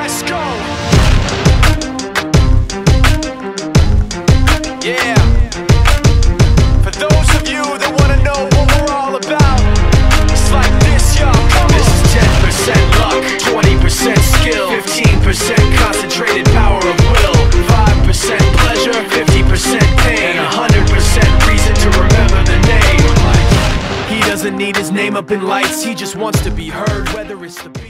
Let's go. Yeah. For those of you that wanna know what we're all about, it's like this, y'all. Come on. This is 10% luck, 20% skill, 15% concentrated power of will, 5% pleasure, 50% pain, and 100% reason to remember the name. He doesn't need his name up in lights, he just wants to be heard, whether it's the beat